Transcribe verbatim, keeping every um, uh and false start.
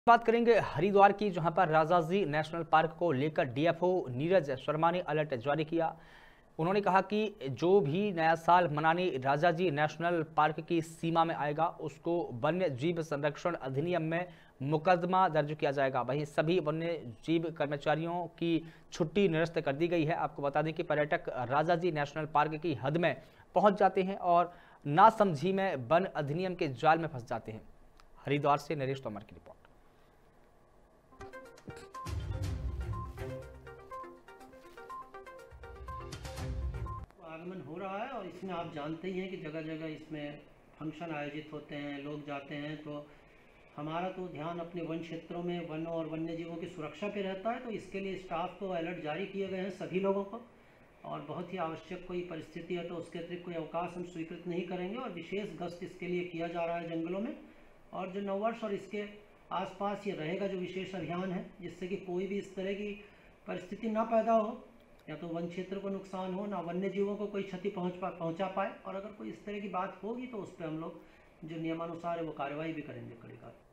बात करेंगे हरिद्वार की, जहां पर राजाजी नेशनल पार्क को लेकर डीएफओ नीरज शर्मा ने अलर्ट जारी किया। उन्होंने कहा कि जो भी नया साल मनाने राजाजी नेशनल पार्क की सीमा में आएगा उसको वन्य जीव संरक्षण अधिनियम में मुकदमा दर्ज किया जाएगा। वहीं सभी वन्य जीव कर्मचारियों की छुट्टी निरस्त कर दी गई है। आपको बता दें कि पर्यटक राजाजी नेशनल पार्क की हद में पहुंच जाते हैं और नासमझी में वन अधिनियम के जाल में फंस जाते हैं। हरिद्वार से नरेश तोमर की रिपोर्ट। आगमन हो रहा है और इसमें आप जानते ही हैं कि जगह जगह इसमें फंक्शन आयोजित होते हैं, लोग जाते हैं, तो हमारा तो ध्यान अपने वन क्षेत्रों में वन और वन्य जीवों की सुरक्षा पे रहता है। तो इसके लिए स्टाफ को अलर्ट जारी किए गए हैं सभी लोगों को, और बहुत ही आवश्यक कोई परिस्थिति है तो उसके अतिरिक्त कोई अवकाश हम स्वीकृत नहीं करेंगे। और विशेष गश्त इसके लिए किया जा रहा है जंगलों में, और जो नववर्ष और इसके आसपास ये रहेगा जो विशेष अभियान है, जिससे कि कोई भी इस तरह की परिस्थिति ना पैदा हो, या तो वन क्षेत्र को नुकसान हो, ना वन्य जीवों को कोई क्षति पहुंच पा पहुंचा पाए। और अगर कोई इस तरह की बात होगी तो उस पर हम लोग जो नियमानुसार है वो कार्रवाई भी करेंगे कड़ी कार्रवाई।